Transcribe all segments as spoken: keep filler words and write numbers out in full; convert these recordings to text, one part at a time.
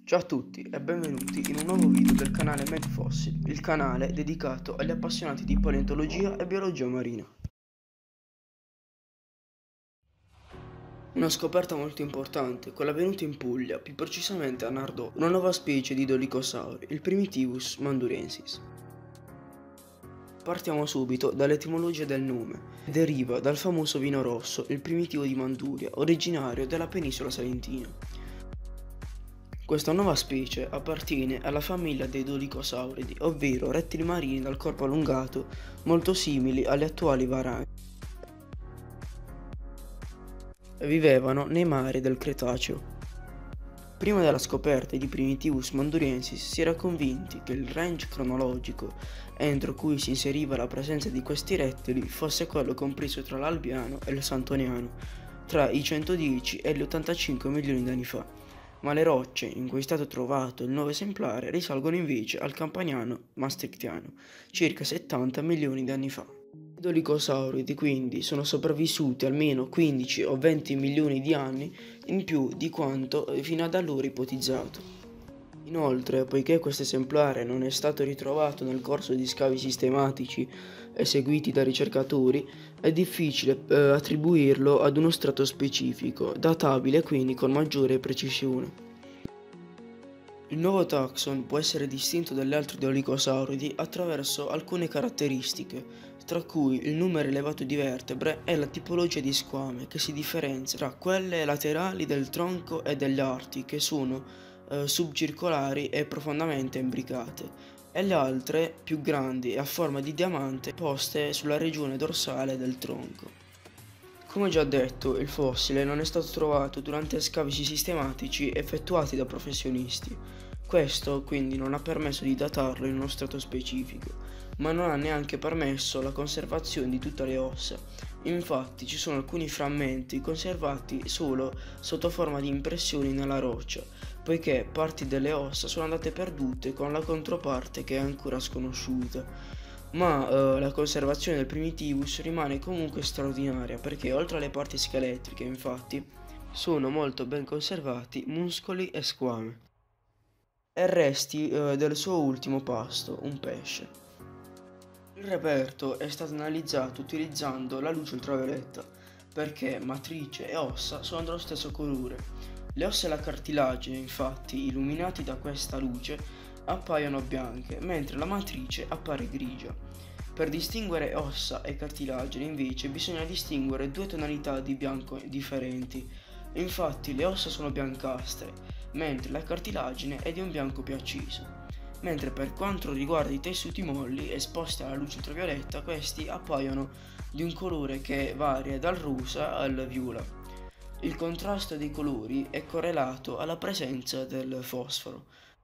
Ciao a tutti e benvenuti in un nuovo video del canale MedFossil, il canale dedicato agli appassionati di paleontologia e biologia marina. Una scoperta molto importante, quella avvenuta in Puglia, più precisamente a Nardò, una nuova specie di dolicosauri, il Primitivus manduriensis. Partiamo subito dall'etimologia del nome. Deriva dal famoso vino rosso, il primitivo di Manduria, originario della penisola salentina. Questa nuova specie appartiene alla famiglia dei dolicosauridi, ovvero rettili marini dal corpo allungato, molto simili agli attuali varani. Vivevano nei mari del Cretaceo. Prima della scoperta di Primitivus manduriensis si era convinti che il range cronologico entro cui si inseriva la presenza di questi rettili fosse quello compreso tra l'Albiano e il Santoniano, tra i centodieci e gli ottantacinque milioni di anni fa. Ma le rocce in cui è stato trovato il nuovo esemplare risalgono invece al Campaniano maastrichtiano, circa settanta milioni di anni fa. I dolicosauridi quindi sono sopravvissuti almeno quindici o venti milioni di anni in più di quanto fino ad allora ipotizzato. Inoltre, poiché questo esemplare non è stato ritrovato nel corso di scavi sistematici eseguiti da ricercatori, è difficile eh, attribuirlo ad uno strato specifico, databile quindi con maggiore precisione. Il nuovo taxon può essere distinto dagli altri dolicosauridi attraverso alcune caratteristiche, tra cui il numero elevato di vertebre e la tipologia di squame, che si differenzia tra quelle laterali del tronco e degli arti, che sono eh, subcircolari e profondamente imbricate, e le altre, più grandi e a forma di diamante, poste sulla regione dorsale del tronco. Come già detto, il fossile non è stato trovato durante scavi sistematici effettuati da professionisti. Questo quindi non ha permesso di datarlo in uno strato specifico, ma non ha neanche permesso la conservazione di tutte le ossa. Infatti ci sono alcuni frammenti conservati solo sotto forma di impressioni nella roccia, poiché parti delle ossa sono andate perdute con la controparte che è ancora sconosciuta. Ma eh, la conservazione del Primitivus rimane comunque straordinaria, perché oltre alle parti scheletriche, infatti, sono molto ben conservati muscoli e squame e resti eh, del suo ultimo pasto, un pesce. Il reperto è stato analizzato utilizzando la luce ultravioletta, perché matrice e ossa sono dello stesso colore. Le ossa e la cartilagine, infatti, illuminati da questa luce, appaiono bianche, mentre la matrice appare grigia. Per distinguere ossa e cartilagine, invece, bisogna distinguere due tonalità di bianco differenti. Infatti, le ossa sono biancastre, mentre la cartilagine è di un bianco più acceso. Mentre per quanto riguarda i tessuti molli esposti alla luce ultravioletta, questi appaiono di un colore che varia dal rosa al viola. Il contrasto dei colori è correlato alla presenza del fosforo.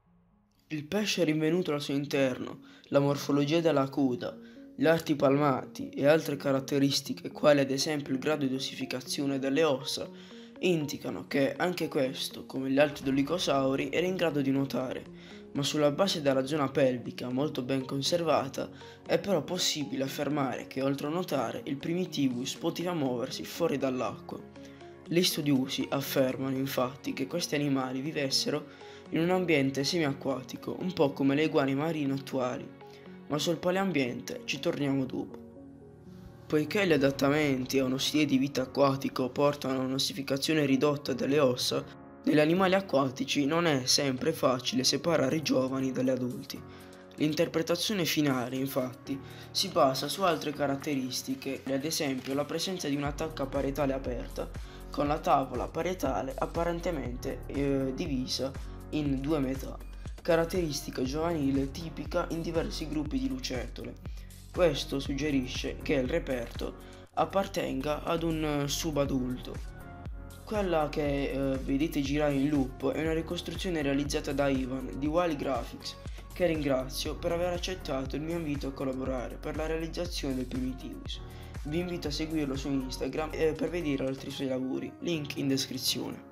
Il pesce rinvenuto al suo interno, la morfologia della coda, gli arti palmati e altre caratteristiche, quali ad esempio il grado di ossificazione delle ossa, indicano che anche questo, come gli altri dolicosauri, era in grado di nuotare, ma sulla base della zona pelvica molto ben conservata è però possibile affermare che oltre a nuotare il Primitivus poteva muoversi fuori dall'acqua. Gli studiosi affermano infatti che questi animali vivessero in un ambiente semiacquatico, un po' come le iguane marine attuali, ma sul paleambiente ci torniamo dopo. Poiché gli adattamenti a uno stile di vita acquatico portano a un'ossificazione ridotta delle ossa, negli animali acquatici non è sempre facile separare i giovani dagli adulti. L'interpretazione finale, infatti, si basa su altre caratteristiche, ad esempio la presenza di una tacca parietale aperta, con la tavola parietale apparentemente eh, divisa in due metà, caratteristica giovanile tipica in diversi gruppi di lucertole. Questo suggerisce che il reperto appartenga ad un subadulto. Quella che eh, vedete girare in loop è una ricostruzione realizzata da Ivan di Wild Graphics, che ringrazio per aver accettato il mio invito a collaborare per la realizzazione del Primitivus. Vi invito a seguirlo su Instagram eh, per vedere altri suoi lavori, link in descrizione.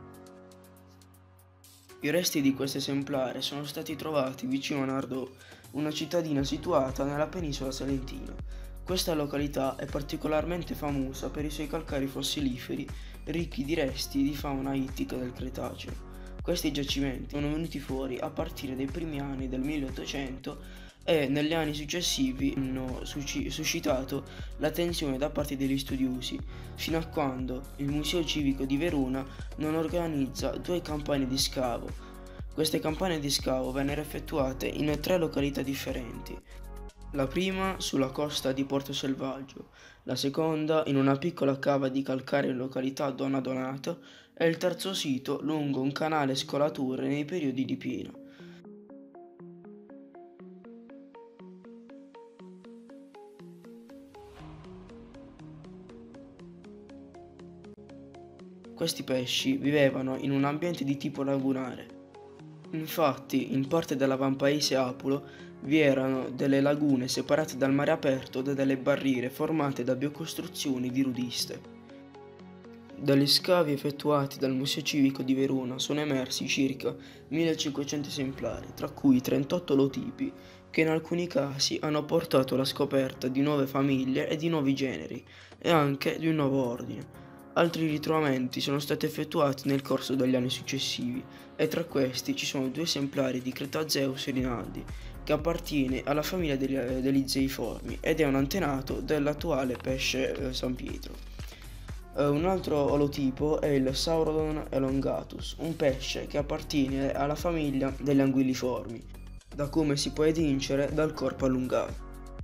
I resti di questo esemplare sono stati trovati vicino a Nardò, una cittadina situata nella penisola salentina. Questa località è particolarmente famosa per i suoi calcari fossiliferi ricchi di resti di fauna ittica del Cretaceo. Questi giacimenti sono venuti fuori a partire dai primi anni del milleottocento e negli anni successivi hanno suscitato l'attenzione da parte degli studiosi, fino a quando il Museo Civico di Verona non organizza due campagne di scavo. Queste campagne di scavo vennero effettuate in tre località differenti. La prima sulla costa di Porto Selvaggio, la seconda in una piccola cava di calcare in località Donna Donata e il terzo sito lungo un canale scolature nei periodi di piena. Questi pesci vivevano in un ambiente di tipo lagunare. Infatti, in parte dell'avampaese Apulo vi erano delle lagune separate dal mare aperto da delle barriere formate da biocostruzioni di rudiste. Dagli scavi effettuati dal Museo Civico di Verona sono emersi circa millecinquecento esemplari, tra cui trentotto olotipi, che in alcuni casi hanno portato alla scoperta di nuove famiglie e di nuovi generi, e anche di un nuovo ordine. Altri ritrovamenti sono stati effettuati nel corso degli anni successivi e tra questi ci sono due esemplari di Cretazeus rinaldi, che appartiene alla famiglia degli, degli zeiformi ed è un antenato dell'attuale pesce eh, San Pietro. Uh, un altro olotipo è il Saurodon elongatus, un pesce che appartiene alla famiglia degli anguilliformi, da come si può evincere dal corpo allungato.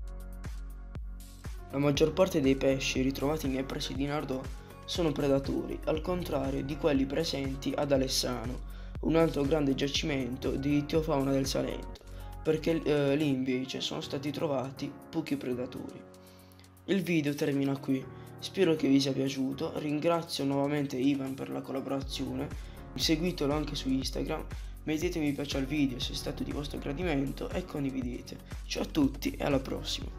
La maggior parte dei pesci ritrovati nei pressi di Nardò sono predatori, al contrario di quelli presenti ad Alessano, un altro grande giacimento di itiofauna del Salento, perché eh, lì invece sono stati trovati pochi predatori. Il video termina qui, spero che vi sia piaciuto, ringrazio nuovamente Ivan per la collaborazione, seguitelo anche su Instagram, mettete mi piace al video se è stato di vostro gradimento e condividete. Ciao a tutti e alla prossima!